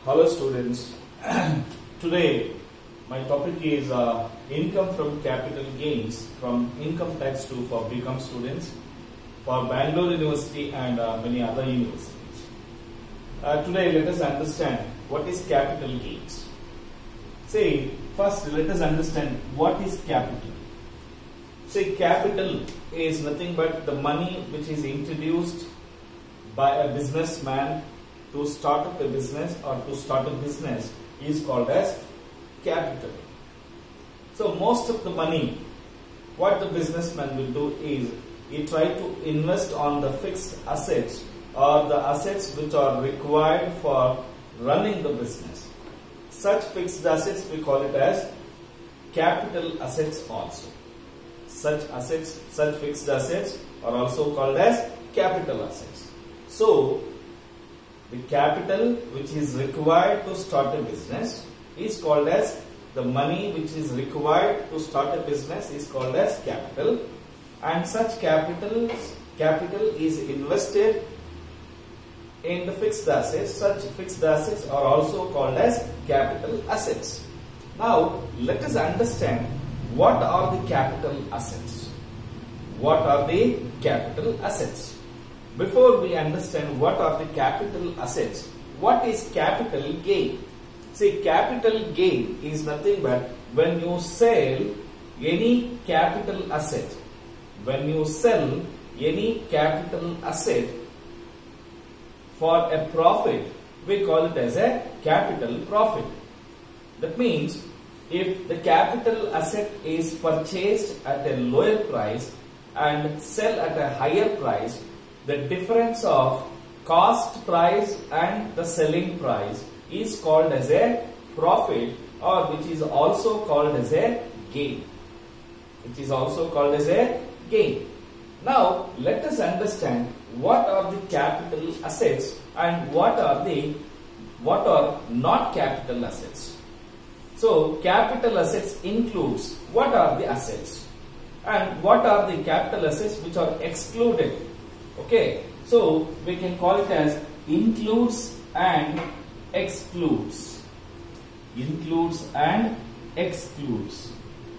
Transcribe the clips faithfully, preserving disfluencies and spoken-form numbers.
Hello students, today my topic is uh, income from capital gains from income tax two for B Com students for Bangalore University and uh, many other universities. Uh, today let us understand what is capital gains. Say first let us understand what is capital. Say capital is nothing but the money which is introduced by a businessman to start up a business or to start a business is called as capital. So most of the money what the businessman will do is he try to invest on the fixed assets or the assets which are required for running the business. Such fixed assets we call it as capital assets also. Such assets, such fixed assets are also called as capital assets. So the capital which is required to start a business is called as the money which is required to start a business is called as capital, and such capital capital is invested in the fixed assets. Such fixed assets are also called as capital assets. Now let us understand what are the capital assets. What are the capital assets? Before we understand what are the capital assets, what is capital gain? See, capital gain is nothing but when you sell any capital asset, when you sell any capital asset for a profit, we call it as a capital profit. That means if the capital asset is purchased at a lower price and sell at a higher price, the difference of cost price and the selling price is called as a profit, or which is also called as a gain. It is also called as a gain. Now let us understand what are the capital assets and what are the what are not capital assets. So capital assets includes what are the assets and what are the capital assets which are excluded. Okay, so we can call it as includes and excludes. Includes and excludes.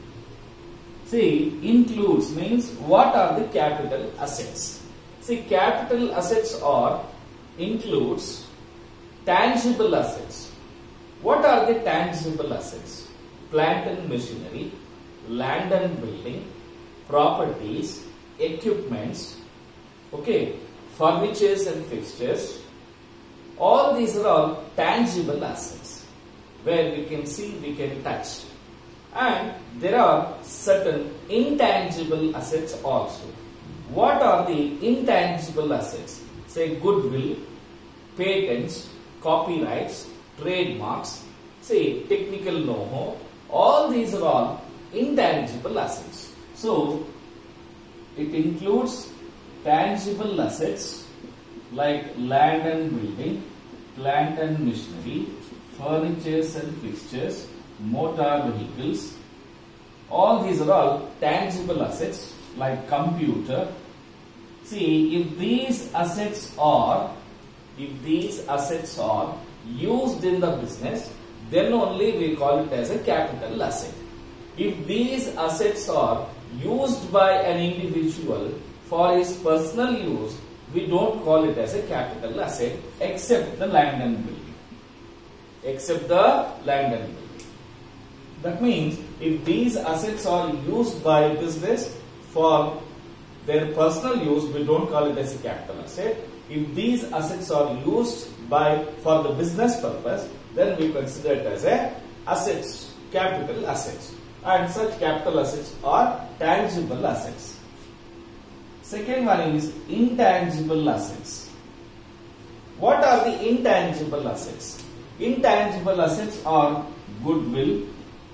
See, includes means what are the capital assets. See, capital assets are includes tangible assets. What are the tangible assets? Plant and machinery, land and building, properties, equipments, okay, furnitures and fixtures. All these are all tangible assets where we can see, we can touch. And there are certain intangible assets also. What are the intangible assets? Say goodwill, patents, copyrights, trademarks, say technical know-how. All these are all intangible assets. So it includes tangible assets like land and building, plant and machinery, furnitures and fixtures, motor vehicles. All these are all tangible assets like computer. See, if these assets are, if these assets are used in the business, then only we call it as a capital asset. If these assets are used by an individual for his personal use, we don't call it as a capital asset except the land and building. Except the land and building. That means if these assets are used by business for their personal use, we don't call it as a capital asset. If these assets are used by for the business purpose, then we consider it as a assets, capital assets. And such capital assets are tangible assets. Second one is intangible assets. What are the intangible assets? Intangible assets are goodwill,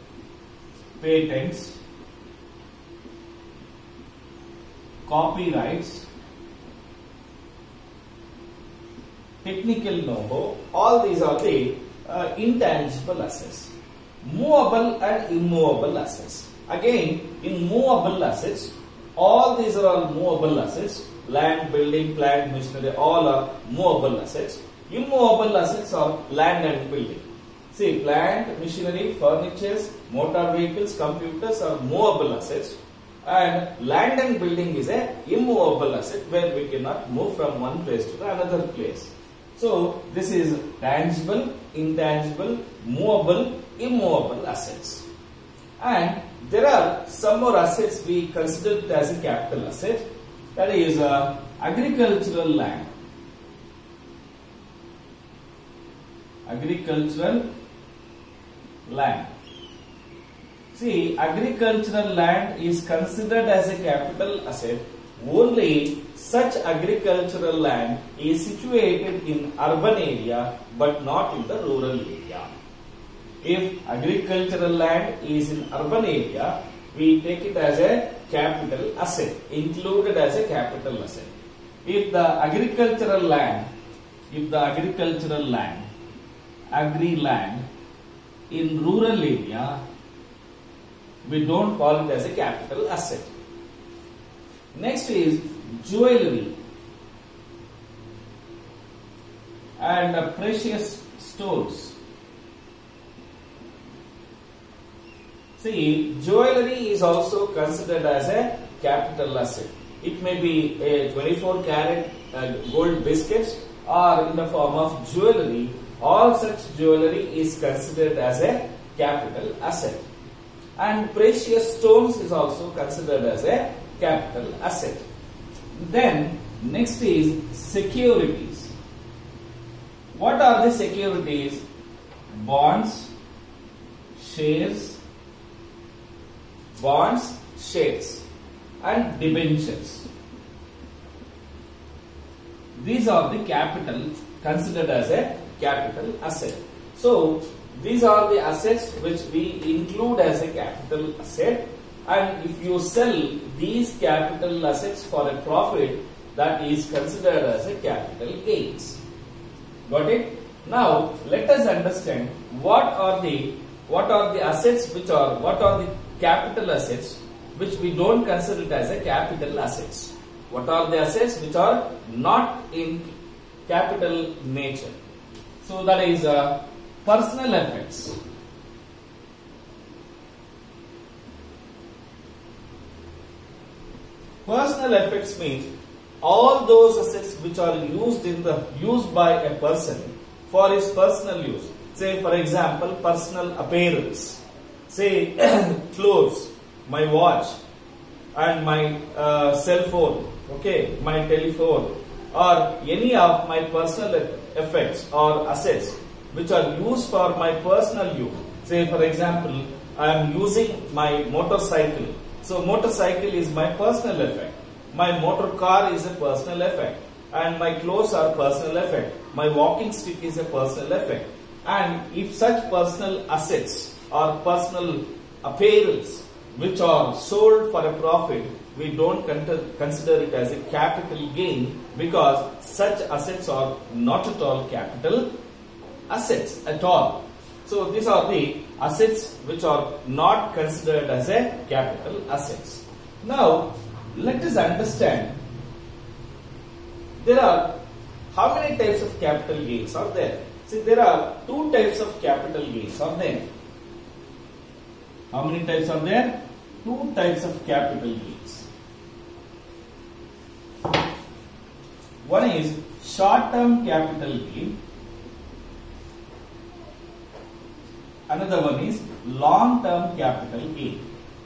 patents, copyrights, technical know-how. All these are the uh, intangible assets. Movable and immovable assets. Again, in movable assets, all these are all movable assets. Land, building, plant, machinery, all are movable assets. Immovable assets are land and building. See, plant, machinery, furniture, motor vehicles, computers are movable assets, and land and building is a immovable asset where we cannot move from one place to another place. So this is tangible, intangible, movable, immovable assets. And there are some more assets we consider as a capital asset, that is uh, agricultural land. Agricultural land. See, agricultural land is considered as a capital asset only such agricultural land is situated in urban area but not in the rural area. If agricultural land is in urban area, we take it as a capital asset, included as a capital asset. If the agricultural land, if the agricultural land, agri land in rural area, we don't call it as a capital asset. Next is jewelry and uh, precious stones. See, jewelry is also considered as a capital asset. It may be a twenty-four carat uh, gold biscuits or in the form of jewelry. All such jewelry is considered as a capital asset. And precious stones is also considered as a capital asset. Then next is securities. What are the securities? Bonds, shares, bonds, shares and debentures. These are the capital considered as a capital asset. So these are the assets which we include as a capital asset, and if you sell these capital assets for a profit, that is considered as a capital gains. Got it? Now let us understand what are the what are the assets which are what are the capital assets which we don't consider it as a capital assets. What are the assets which are not in capital nature? So that is uh, personal effects. Personal effects means all those assets which are used in the used by a person for his personal use. Say for example, personal apparels. Say clothes, my watch, and my uh, cell phone. Okay, my telephone, or any of my personal effects or assets which are used for my personal use. Say for example, I am using my motorcycle. So motorcycle is my personal effect. My motor car is a personal effect. And my clothes are personal effect. My walking stick is a personal effect. And if such personal assets or personal apparels which are sold for a profit, we don't consider it as a capital gain because such assets are not at all capital assets at all. So these are the assets which are not considered as a capital assets. Now let us understand there are how many types of capital gains are there? See, there are two types of capital gains are there. How many types are there? Two types of capital gains. One is short-term capital gain. Another one is long-term capital gain.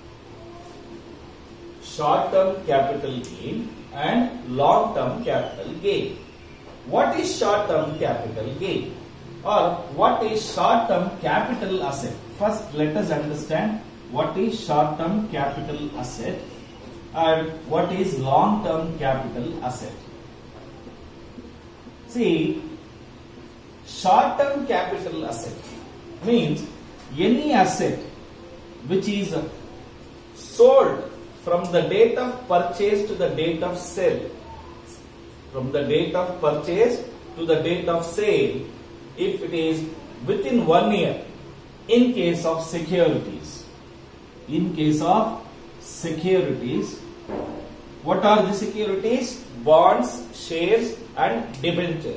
Short-term capital gain and long-term capital gain. What is short-term capital gain? Or what is short-term capital asset? First, let us understand what is short-term capital asset and what is long-term capital asset. See, short-term capital asset means any asset which is sold from the date of purchase to the date of sale. From the date of purchase to the date of sale, if it is within one year, in case of securities. In case of securities, what are the securities? Bonds, shares and debentures.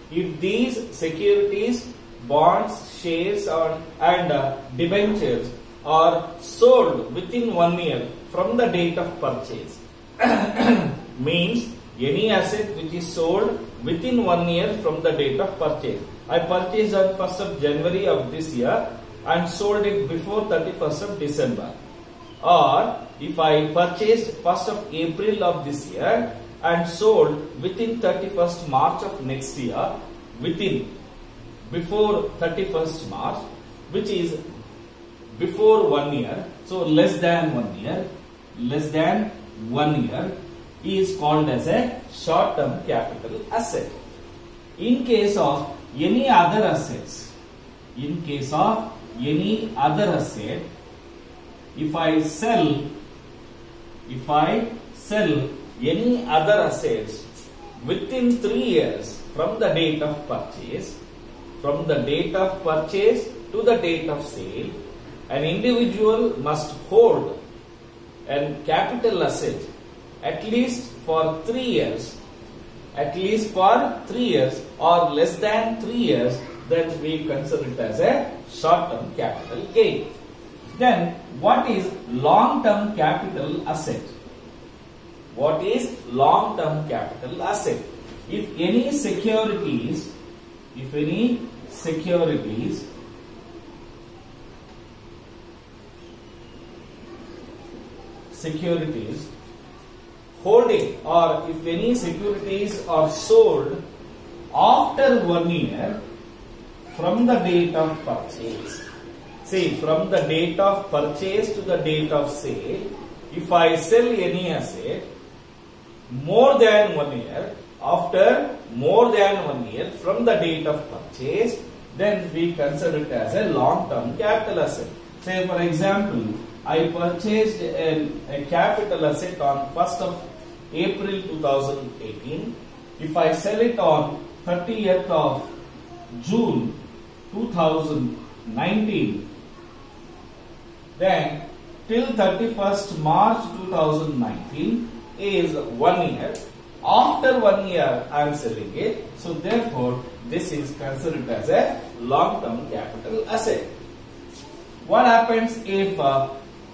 if these securities, bonds, shares or, and uh, debentures are sold within one year from the date of purchase. Means any asset which is sold within one year from the date of purchase. I purchased on first of January of this year and sold it before thirty-first of December. Or if I purchased first of April of this year and sold within thirty-first March of next year, within, before thirty-first March, which is before one year, so less than one year, less than one year is called as a short-term capital asset. In case of any other assets, in case of any other asset, if I sell, if I sell any other assets within three years from the date of purchase, from the date of purchase to the date of sale, an individual must hold a capital asset at least for three years, at least for three years or less than three years, then we consider it as a short-term capital gain. Then what is long-term capital asset? What is long-term capital asset? If any securities, if any securities securities holding, or if any securities are sold after one year from the date of purchase. See, from the date of purchase to the date of sale, if I sell any asset more than one year, after more than one year from the date of purchase, then we consider it as a long-term capital asset. Say for example, I purchased a, a capital asset on first of April two thousand eighteen. If I sell it on thirtieth of June two thousand nineteen, then till thirty-first March two thousand nineteen is one year. After one year I am selling it, so therefore this is considered as a long-term capital asset. What happens if uh,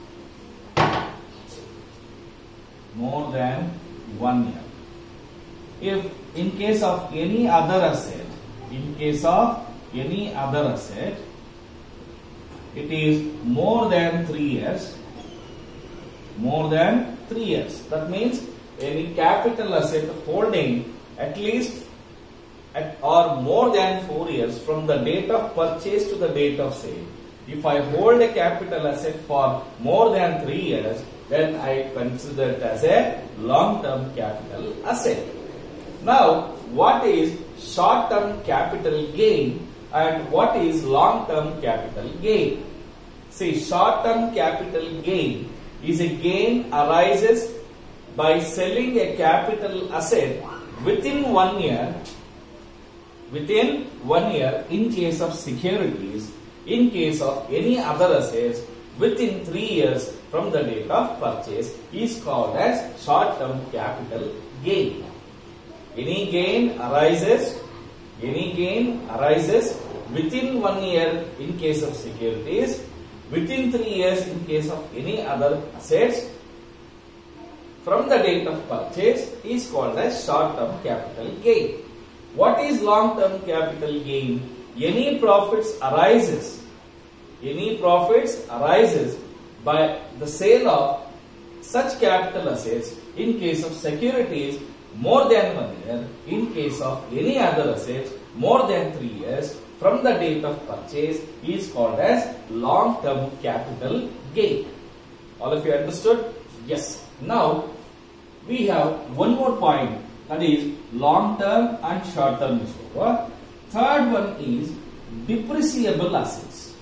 more than one year? If in case of any other asset, in case of any other asset, it is more than three years, more than three years. That means any capital asset holding at least at or more than four years from the date of purchase to the date of sale. If I hold a capital asset for more than three years, then I consider it as a long-term capital asset. Now, what is short-term capital gain and what is long-term capital gain? See, short-term capital gain is a gain arises by selling a capital asset within one year, within one year in case of securities, in case of any other assets within three years from the date of purchase is called as short-term capital gain. Any gain arises, any gain arises within one year in case of securities, within three years in case of any other assets from the date of purchase is called as short-term capital gain. What is long-term capital gain? Any profits arises, any profits arises by the sale of such capital assets in case of securities more than one year, in case of any other assets more than three years from the date of purchase is called as long-term capital gain. All of you understood? Yes. Now we have one more point, that is long-term and short-term is over. Third one is depreciable assets.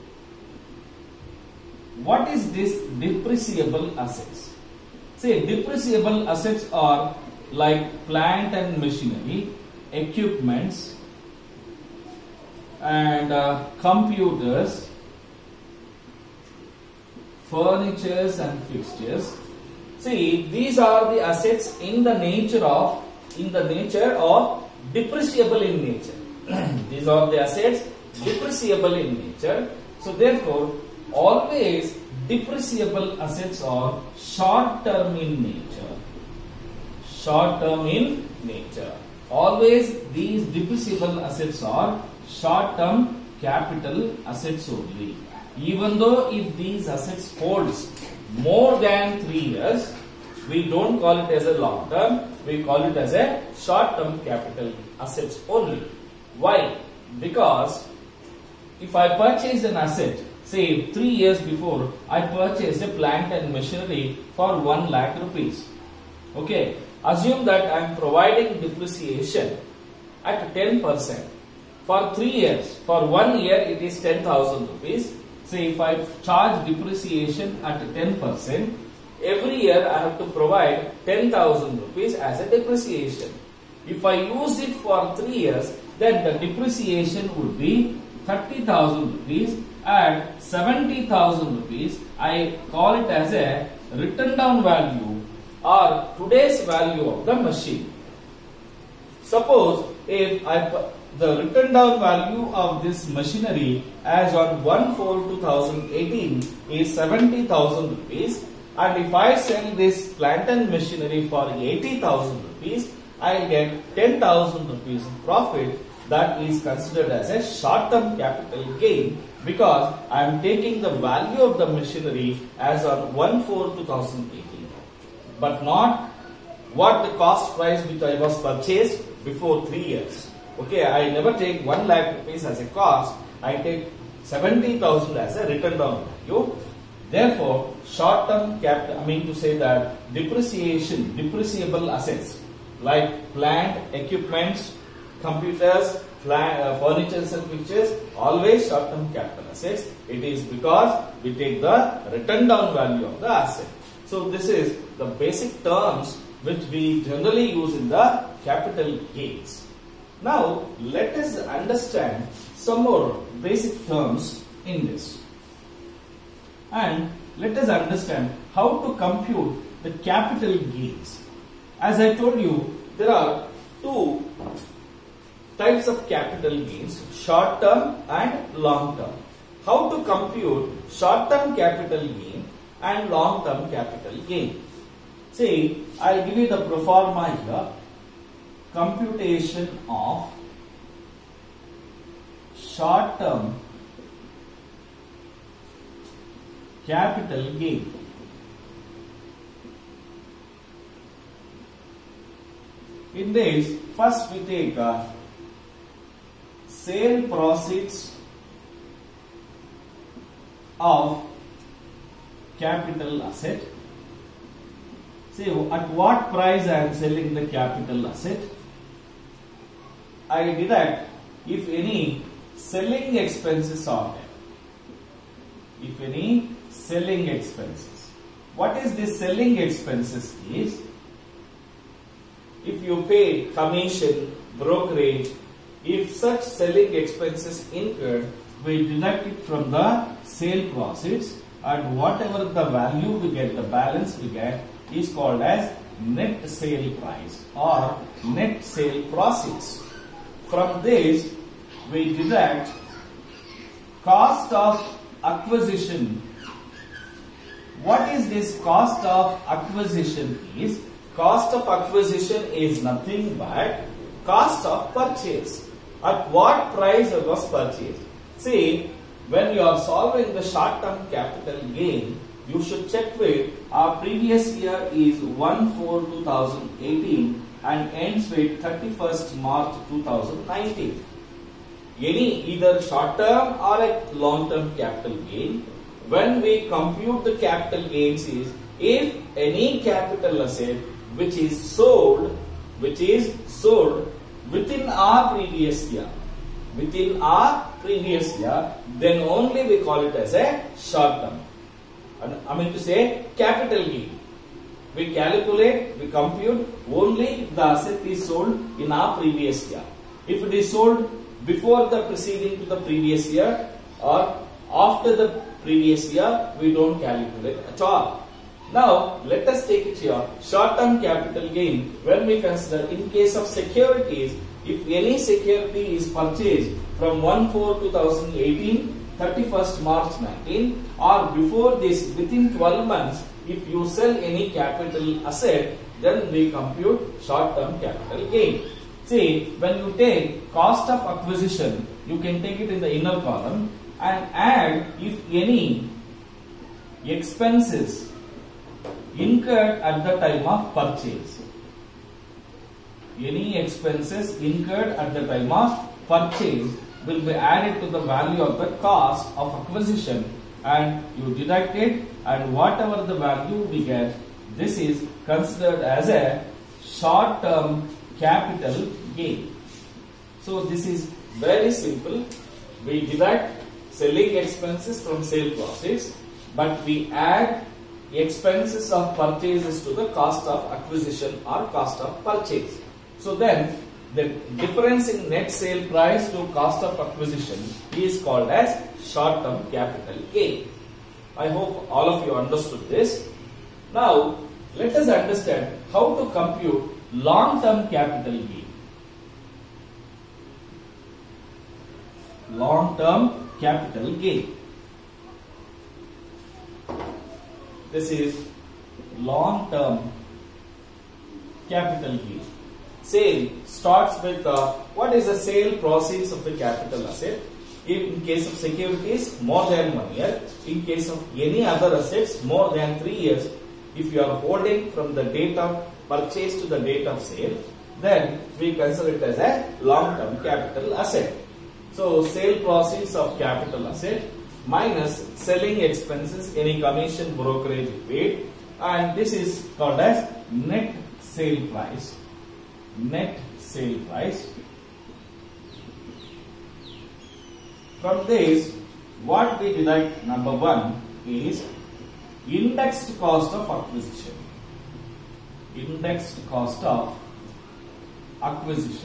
What is this depreciable assets? Say, depreciable assets are like plant and machinery, equipments, and uh, computers, furnitures and fixtures. See, these are the assets in the nature of in the nature of depreciable in nature. These are the assets depreciable in nature. So therefore, always depreciable assets are short term in nature. Short term in nature. Always these depreciable assets are short term capital assets only. Even though if these assets holds more than three years, we don't call it as a long term, we call it as a short term capital assets only. Why? Because if I purchase an asset, say three years before, I purchased a plant and machinery for one lakh rupees. Okay, assume that I am providing depreciation at ten percent. For three years, for one year it is ten thousand rupees. Say if I charge depreciation at ten percent, every year I have to provide ten thousand rupees as a depreciation. If I use it for three years, then the depreciation would be thirty thousand rupees and seventy thousand rupees. I call it as a written down value or today's value of the machine. Suppose if I the written down value of this machinery as on one four two thousand eighteen is seventy thousand rupees, and if I sell this plant and machinery for eighty thousand rupees, I will get ten thousand rupees profit. That is considered as a short term capital gain, because I am taking the value of the machinery as on one four two thousand eighteen, but not what the cost price which I was purchased before three years. Okay, I never take one lakh rupees as a cost, I take seventy thousand as a written down value. Therefore, short term capital, I mean to say that depreciation, depreciable assets like plant, equipments, computers, plant, uh, furniture and fixtures, always short term capital assets. It is because we take the written down value of the asset. So this is the basic terms which we generally use in the capital gains. Now let us understand some more basic terms in this, and let us understand how to compute the capital gains. As I told you, there are two types of capital gains, short term and long term. How to compute short term capital gain and long term capital gain? See, I will give you the pro forma here. Computation of short term capital gain. In this, first we take uh, sale proceeds of capital asset. See, at what price I am selling the capital asset. I deduct if any selling expenses are there. If any selling expenses. What is this selling expenses is? If you pay commission, brokerage, if such selling expenses incurred, we deduct it from the sale proceeds, and whatever the value we get, the balance we get, is called as net sale price or net sale proceeds. From this, we deduct cost of acquisition. What is this cost of acquisition is? Cost of acquisition is nothing but cost of purchase. At what price it was purchased? See, when you are solving the short term capital gain, you should check with our previous year is one four two thousand eighteen and ends with thirty-first March two thousand nineteen. Any either short term or a long term capital gain, when we compute the capital gains is if any capital asset which is sold, which is sold within our previous year, within our previous year, then only we call it as a short term. I mean to say capital gain. We calculate, we compute only if the asset is sold in our previous year. If it is sold before the preceding to the previous year or after the previous year, we don't calculate at all. Now let us take it here. Short term capital gain, when we consider in case of securities, if any security is purchased from first four two thousand eighteen, thirty-first March nineteen, or before this within twelve months, if you sell any capital asset, then we compute short-term capital gain. See, when you take cost of acquisition, you can take it in the inner column and add if any expenses incurred at the time of purchase. Any expenses incurred at the time of purchase will be added to the value of the cost of acquisition, and you deduct it, and whatever the value we get, this is considered as a short-term capital gain. So this is very simple. We deduct selling expenses from sale proceeds, but we add expenses of purchases to the cost of acquisition or cost of purchase. So then the difference in net sale price to cost of acquisition is called as short-term capital gain. I hope all of you understood this. Now let us understand how to compute long-term capital gain. Long-term capital gain. This is long-term capital gain. Sale starts with uh, what is the sale proceeds of the capital asset. In case of securities, more than one year. In case of any other assets, more than three years. If you are holding from the date of purchase to the date of sale, then we consider it as a long-term capital asset. So sale proceeds of capital asset minus selling expenses, any commission brokerage paid, and this is called as net sale price. Net sale price. From this, what we deduct, number one is indexed cost of acquisition. Indexed cost of acquisition.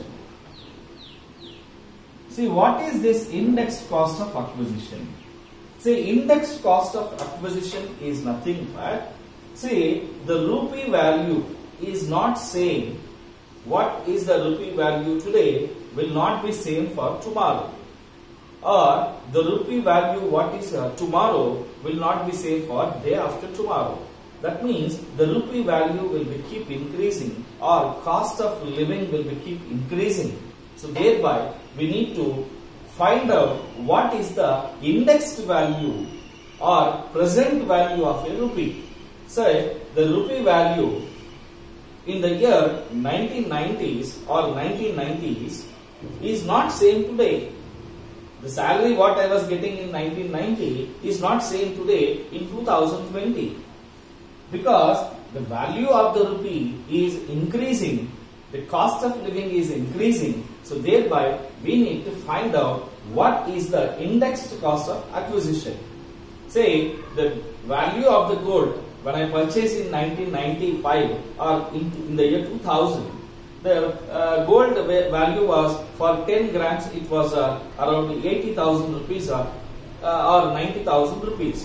See, what is this indexed cost of acquisition? See, indexed cost of acquisition is nothing but, see, the rupee value is not same. What is the rupee value today will not be same for tomorrow. Or the rupee value what is uh, tomorrow will not be same for day after tomorrow. That means the rupee value will be keep increasing, or cost of living will be keep increasing. So thereby we need to find out what is the indexed value or present value of a rupee. Say the rupee value in the year nineteen nineties or nineteen nineties is not same today. The salary what I was getting in nineteen ninety is not same today in two thousand twenty, because the value of the rupee is increasing, the cost of living is increasing. So thereby we need to find out what is the indexed cost of acquisition. Say the value of the gold when I purchased in nineteen ninety-five or in, in the year two thousand, the uh, gold value was for ten grams, it was uh, around eighty thousand rupees or, uh, or ninety thousand rupees.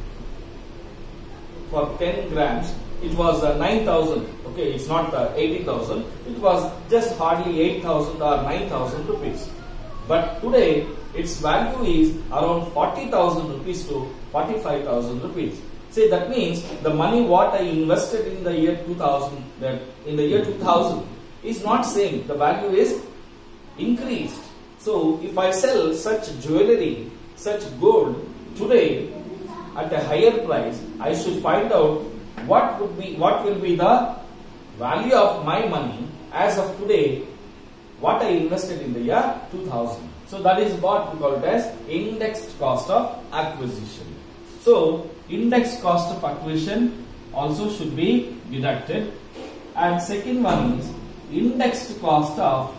For ten grams, it was uh, nine thousand. Okay, it's not uh, eighty thousand. It was just hardly eight thousand or nine thousand rupees. But today, its value is around forty thousand rupees to forty-five thousand rupees. See, that means the money what I invested in the year two thousand, that in the year two thousand is not same. The value is increased. So if I sell such jewelry, such gold today at a higher price, I should find out what would be, what will be the value of my money as of today, what I invested in the year two thousand. So that is what we call it as indexed cost of acquisition. So indexed cost of acquisition also should be deducted. And second one is indexed cost of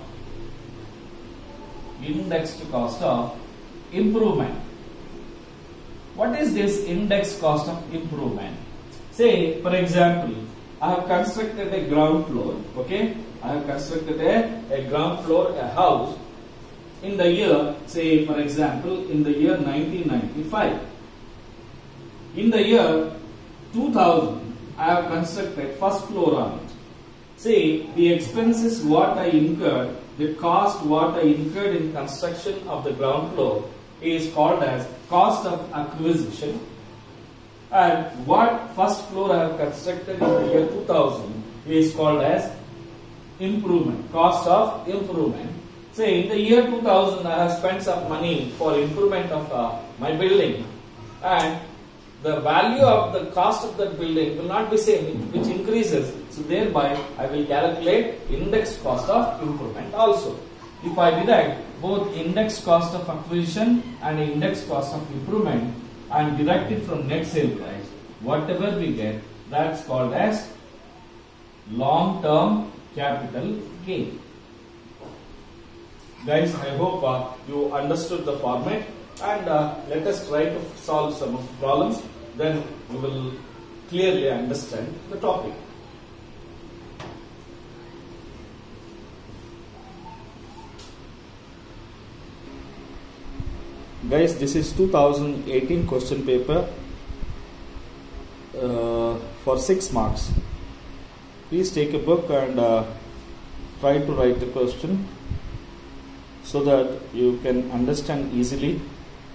indexed cost of improvement. What is this indexed cost of improvement? Say, for example, I have constructed a ground floor. Okay, I have constructed a, a ground floor, a house in the year, say for example, in the year nineteen ninety-five. In the year two thousand, I have constructed first floor on it. Say the expenses what I incurred the cost what I incurred in construction of the ground floor is called as cost of acquisition, and what first floor I have constructed in the year two thousand is called as improvement, cost of improvement. Say in the year two thousand I have spent some money for improvement of uh, my building, and the value of the cost of that building will not be same, which increases. So thereby I will calculate index cost of improvement also. If I deduct both index cost of acquisition and index cost of improvement and deduct it from net sale price, whatever we get, that's called as long-term capital gain. Guys, I hope uh, you understood the format, and uh, let us try to solve some of the problems, then we will clearly understand the topic. Guys, this is two thousand eighteen question paper uh, for six marks. Please take a book and uh, try to write the question so that you can understand easily.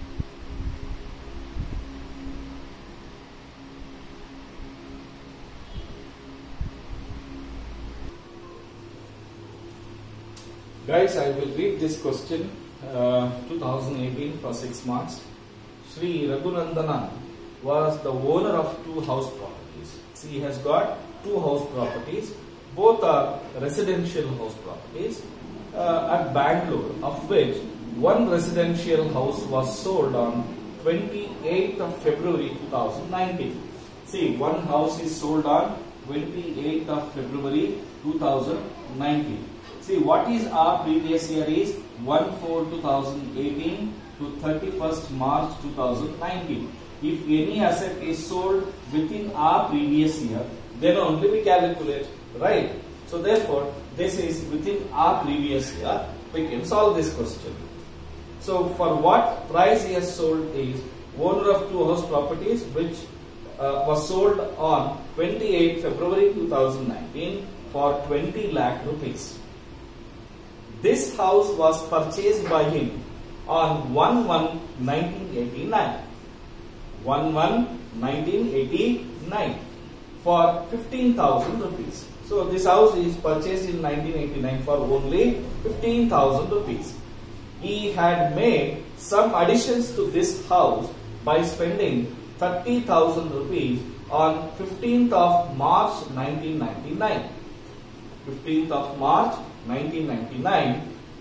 Guys, I will read this question, uh, two thousand eighteen for six marks. Sri Raghunandana was the owner of two house properties. See, he has got two house properties. Both are residential house properties uh, at Bangalore, of which one residential house was sold on twenty-eighth of February two thousand nineteen. See, one house is sold on twenty-eighth of February two thousand nineteen. See, what is our previous year is one four two thousand eighteen to thirty-first March two thousand nineteen. If any asset is sold within our previous year, then only we calculate, right? So therefore, this is within our previous year. We can solve this question. So for what price he has sold is owner of two house properties, which uh, was sold on twenty-eighth February two thousand nineteen for twenty lakh rupees. This house was purchased by him on one one nineteen eighty-nine. one one nineteen eighty-nine for fifteen thousand rupees. So this house is purchased in nineteen eighty-nine for only fifteen thousand rupees. He had made some additions to this house by spending thirty thousand rupees on fifteenth of March nineteen ninety-nine. fifteenth of March nineteen ninety-nine.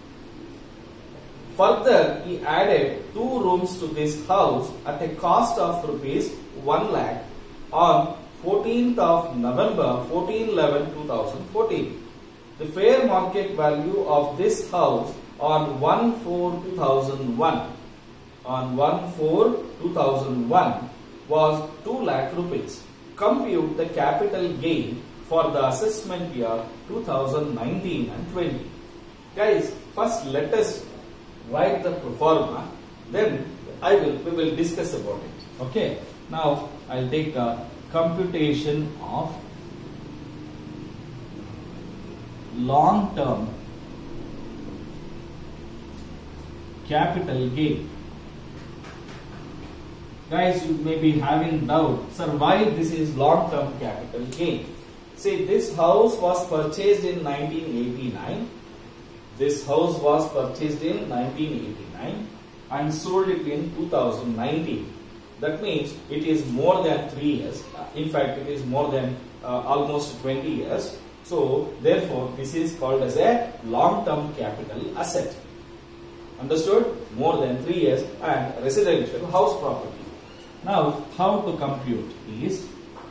Further, he added two rooms to this house at a cost of rupees one lakh on fourteenth of November fourteen eleven two thousand fourteen. The fair market value of this house on one four two thousand one on one four two thousand one was two lakh rupees. Compute the capital gain for the assessment year two thousand nineteen and twenty. Guys, first let us write the pro forma, then I will we will discuss about it. Okay. Now I'll take a computation of long-term capital gain. Guys, you may be having doubt, sir, why this is long-term capital gain? See, this house was purchased in nineteen eighty-nine. This house was purchased in nineteen eighty-nine and sold it in two thousand nineteen. That means it is more than three years. In fact, it is more than uh, almost twenty years. So, therefore, this is called as a long-term capital asset. Understood? More than three years and residential house property. Now, how to compute is,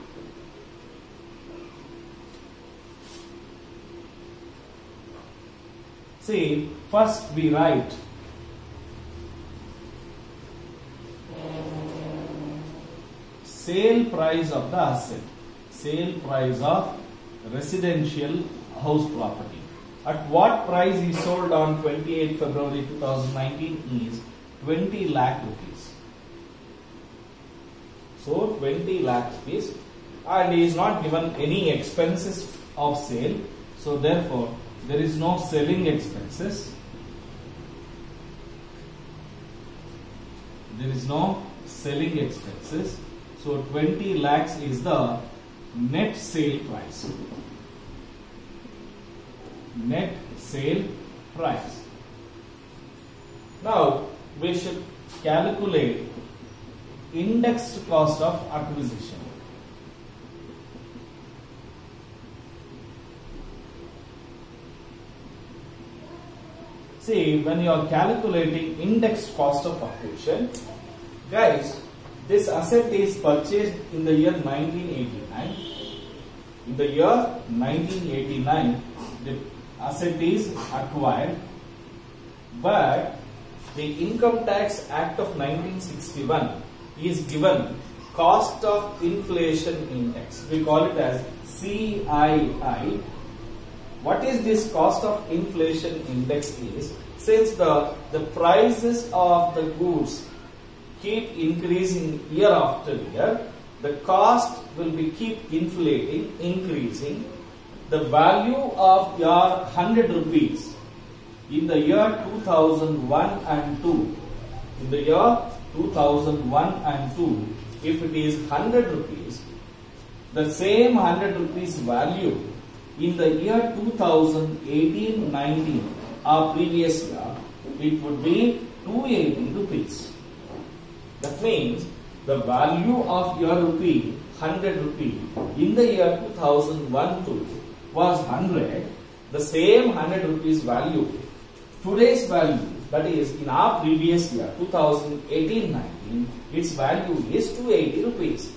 see, first we write sale price of the asset, sale price of residential house property. At what price is sold on twenty-eighth February two thousand nineteen is twenty lakh rupees. So twenty lakh rupees, and he is not given any expenses of sale. So therefore, there is no selling expenses. There is no selling expenses. So twenty lakhs is the net sale price. Net sale price. Now we should calculate indexed cost of acquisition. See, when you are calculating indexed cost of acquisition, guys, this asset is purchased in the year nineteen eighty-nine. In the year nineteen eighty-nine, the asset is acquired, but the Income Tax Act of nineteen sixty-one is given cost of inflation index. We call it as C I I. What is this cost of inflation index is, since the, the prices of the goods keep increasing year after year, the cost will be keep inflating, increasing. The value of your one hundred rupees in the year two thousand one and two, in the year two thousand one and two, if it is one hundred rupees, the same one hundred rupees value in the year two thousand eighteen nineteen, our previous year, it would be two hundred eighty rupees. That means the value of your rupee, one hundred rupee, in the year two thousand one two was one hundred. The same one hundred rupees value, today's value, that is in our previous year two thousand eighteen nineteen, its value is two hundred eighty rupees.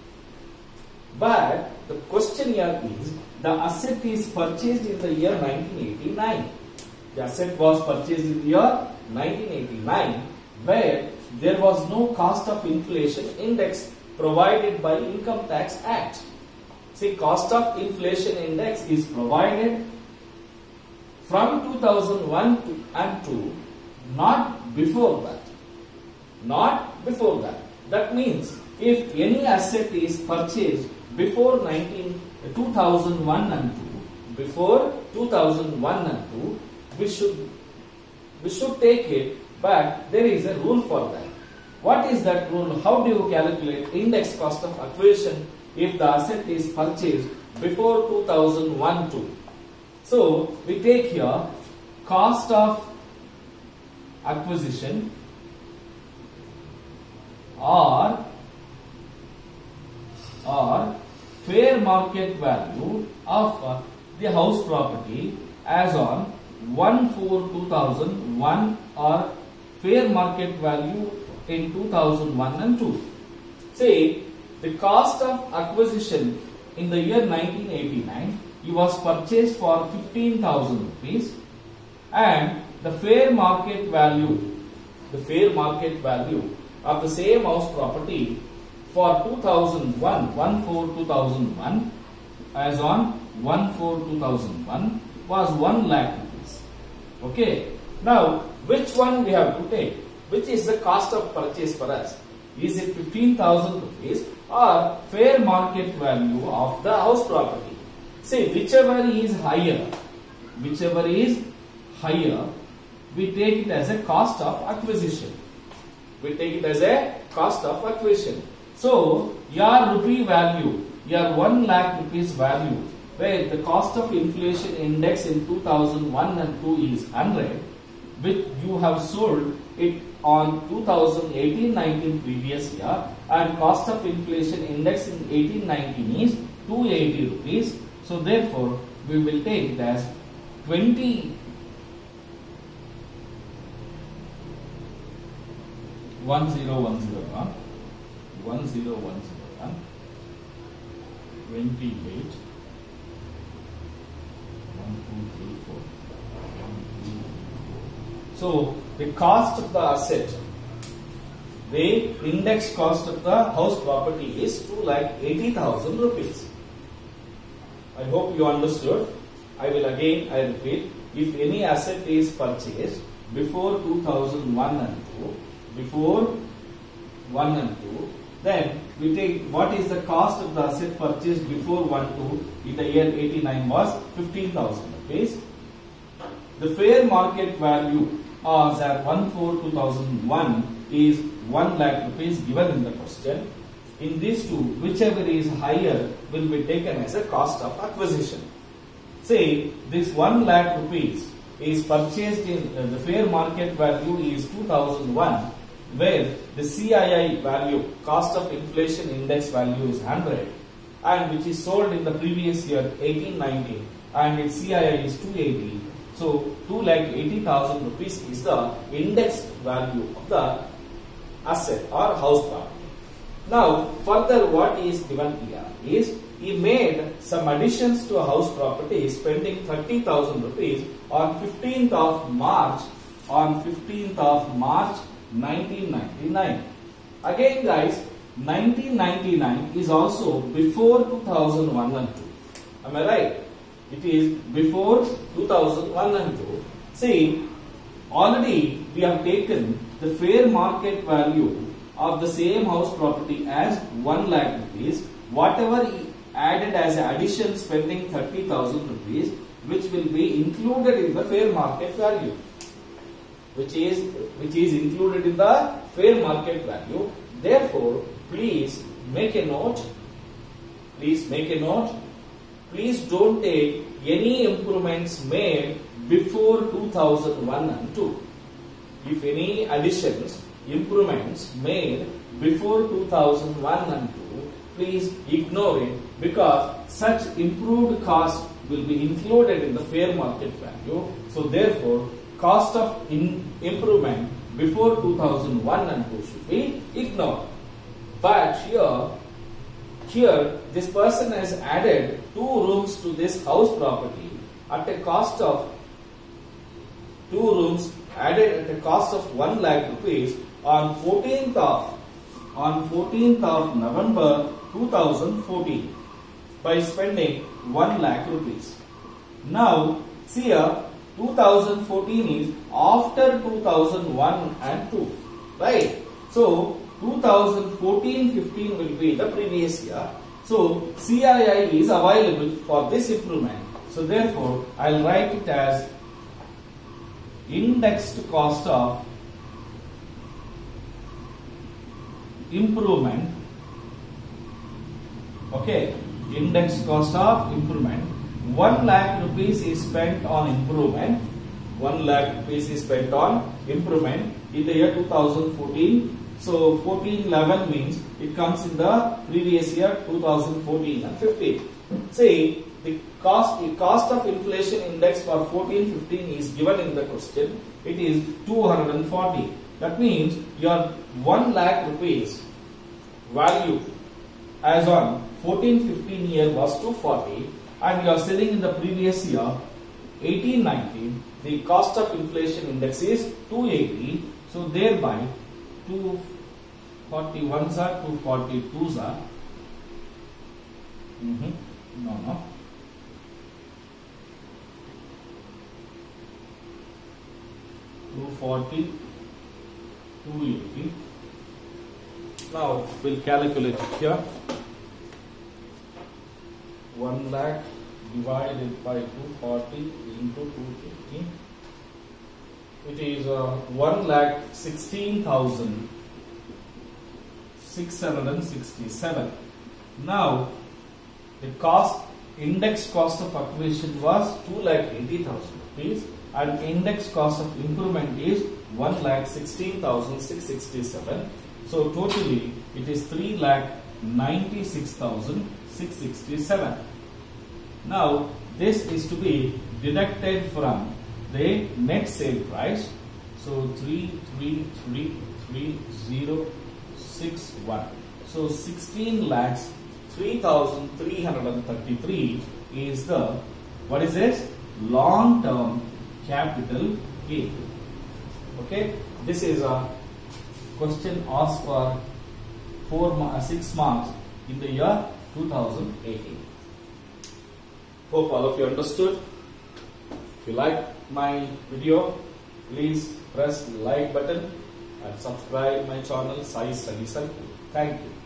But the question here is, the asset is purchased in the year nineteen eighty-nine. The asset was purchased in the year nineteen eighty-nine, where there was no cost of inflation index provided by Income Tax Act. See, cost of inflation index is provided from two thousand one and two, not before that. Not before that. That means if any asset is purchased before two thousand one and two, before two thousand one and two, we should we should take it, but there is a rule for that. What is that rule? How do you calculate index cost of acquisition if the asset is purchased before two thousand one two? So we take here cost of acquisition or or fair market value of uh, the house property as on one four two thousand one or fair market value in two thousand one and two. Say the cost of acquisition in the year nineteen eighty-nine, it was purchased for fifteen thousand rupees, and the fair market value, the fair market value of the same house property for two thousand one, one four two thousand one as on one four two thousand one was one lakh rupees. Okay. Now, which one we have to take? Which is the cost of purchase for us? Is it fifteen thousand rupees or fair market value of the house property? See, whichever is higher, whichever is higher, we take it as a cost of acquisition. We take it as a cost of acquisition. So, your rupee value, your one lakh rupees value, where the cost of inflation index in two thousand one and two is one hundred, which you have sold it on two thousand eighteen nineteen previous year, and cost of inflation index in eighteen nineteen is two hundred eighty rupees. So therefore, we will take it as twenty one zero one zero one, one zero one zero one, twenty-eight, one two three four. So the cost of the asset, the index cost of the house property is two lakh eighty thousand rupees. I hope you understood. I will again, I repeat, if any asset is purchased before two thousand one and two, before one and two, then we take what is the cost of the asset purchased before one two in the year eighty-nine was fifteen thousand rupees. the fair market value as at one four two thousand one is one lakh rupees given in the question. In these two, whichever is higher will be taken as a cost of acquisition. Say this one lakh rupees is purchased in uh, the fair market value is two thousand one, where the C I I value, cost of inflation index value, is one hundred, and which is sold in the previous year eighteen nineteen, and its C I I is two eighty. So two lakh eighty thousand rupees is the indexed value of the asset or house property. Now further, what is given here is he made some additions to a house property spending thirty thousand rupees on fifteenth of March on fifteenth of March nineteen ninety-nine. Again guys, nineteen ninety-nine is also before two thousand one and two. Am I right? It is before two thousand one and two. See, already we have taken the fair market value of the same house property as one lakh rupees. Whatever he added as an addition spending thirty thousand rupees, which will be included in the fair market value, which is which is included in the fair market value. Therefore, please make a note. Please make a note. Please don't take any improvements made before two thousand one and two. If any additions, improvements made before two thousand one and two, please ignore it, because such improved cost will be included in the fair market value. So therefore, cost of in improvement before two thousand one and two should be ignored. But here, here this person has added two rooms to this house property at a cost of two rooms added at a cost of one lakh rupees on fourteenth of on fourteenth of November two thousand fourteen by spending one lakh rupees. Now see here, two thousand fourteen is after two thousand one and two, right? So two thousand fourteen fifteen will be the previous year. So C I I is available for this improvement. So therefore, I'll write it as indexed cost of improvement. Okay, indexed cost of improvement. One lakh rupees is spent on improvement. One lakh rupees is spent on improvement in the year two thousand fourteen. So fourteen eleven means it comes in the previous year two thousand fourteen and fifteen. See, the cost the cost of inflation index for fourteen fifteen is given in the question. It is two hundred forty. That means your one lakh rupees value as on fourteen fifteen year was two forty, and you are selling in the previous year eighteen nineteen. The cost of inflation index is two eighty. So thereby two forty-ones are two forty-twos are. Mm-hmm. No, no. two forty, two eighty. Now we'll calculate it here. one lakh divided by two forty into two eighty. It is uh, one lakh sixteen thousand six hundred sixty-seven. Now the cost, index cost of acquisition was two lakh eighty thousand rupees, and index cost of improvement is one lakh sixteen thousand six hundred sixty-seven. So totally it is three lakh ninety-six thousand six hundred sixty-seven. Now this is to be deducted from the net sale price. So three three three three zero six one. So sixteen lakhs three thousand three hundred thirty-three is the, what is this? Long term capital gain. Okay, this is a question asked for four six marks in the year two thousand eighteen. Hope all of you understood. If you like my video, please press the like button and subscribe my channel Sai Study Circle. Thank you.